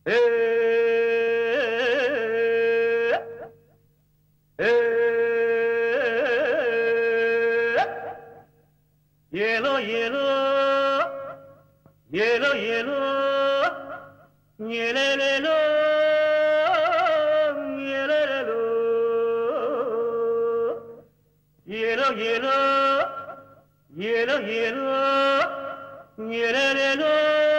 ஏனோ ஏனோ ஏனோ ஏனோ ஏனேனோ ஏனேனோ ஏனோ ஏனோ ஏனோ ஏனோ ஏனேனோ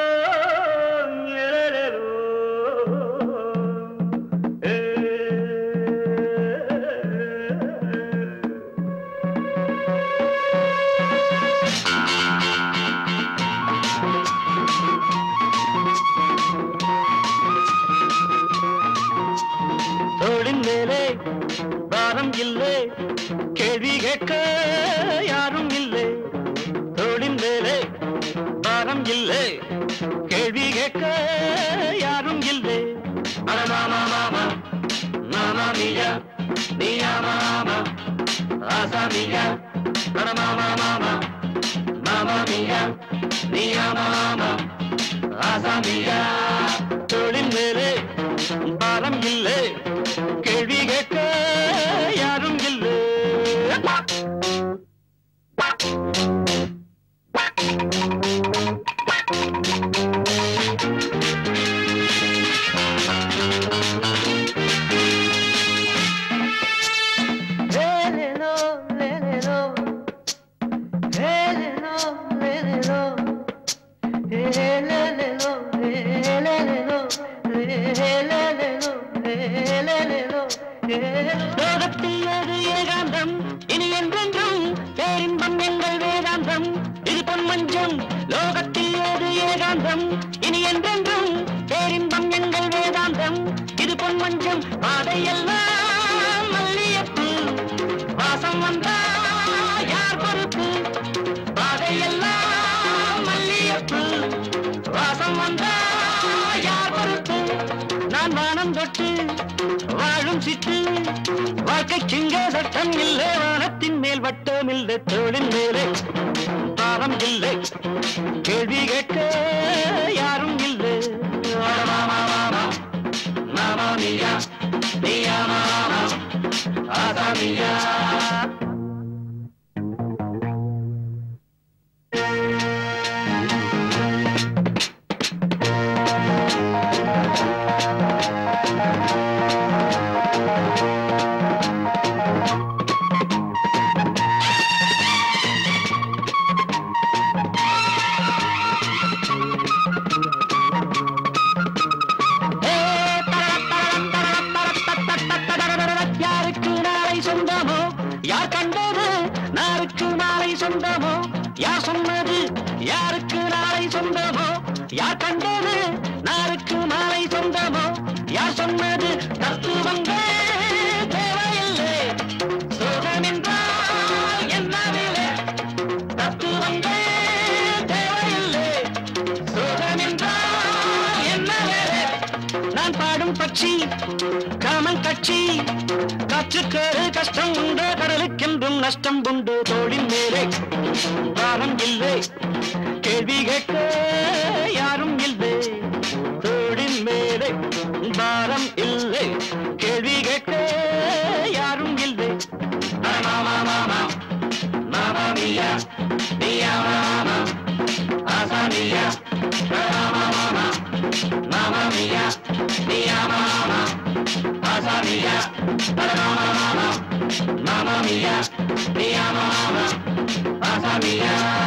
பாரம் இல்லை கேள்வி கேட்க யாரும் இல்லை தோளின் மேலே பாரம் இல்லை கேள்வி கேட்க யாரும் இல்லை மாமா மாமா மாமா மியா மியா மாமா ஆசா மியா மாமா மாமா மாமா மியா மியா மாமா ஆசா மியா தோளின் மேலே பாரம் இல்லை கேள்வி கேட்க யாரும் இல்லை லோகத்தில் அது ஏகாந்தம் இனி என்றென்றும் பேரின்பம் எங்கள் வேதாந்தம் இது பொன்மஞ்சம் லோகத்தில் அது ஏகாந்தம் இனி என்றென்றும் பேரின்பம் எங்கள் வேதாந்தம் இது பொன்மஞ்சம் பாதையெல்லாம் மல்லியப்பு வாசம் வந்தா யார் பொறுப்பு பாதையெல்லாம் மல்லியப்பு வாசம் வந்தா யார் பொறுப்பு நான் வானம் தொட்டு வாழும் சிட்டு வாழ்க்கைக்குங்க சட்டம் இல்லை வானத்தின் மேல் வட்டம் இல்லை தோளின் மேலே பாரம் இல்லை கேள்வி கேட்க யாரும் இல்லை மாமா மாமா மாமா மியா மியா மாமா ஆசா மியா யார் கண்டது நாருக்கு நாளை சொந்தமோ யார் சொன்னது யாருக்கு நாளை சொந்தமோ யார் கண்டது நாருக்கு நாளை சொந்தமோ யார் சொன்னது தத்துவங்கள் தேவையில்லை சோகம் என்றால் என்னவில்லை தத்துவங்கள் தேவையில்லை சோகம் என்றால் என்னவில்லை நான் பாடும் பட்சி காமன் கட்சி காற்றுக்கேறு கஷ்டம் உண்டு கடலுக்கென்றும் நஷ்டம் உண்டு தோளின் மேலே பாரம் இல்லை கேள்வி கேட்க யாரும் இல்லை தோளின் மேலே பாரம் இல்லை கேள்வி கேட்க யாரும் இல்லை மாமா மாமா மாமா மியா மியா மாமா ஆசா மியா மாமா மாமா மாமா மியா மியா மாமா ஆசா மியா Mamma mia, mia mamma, mamma mia.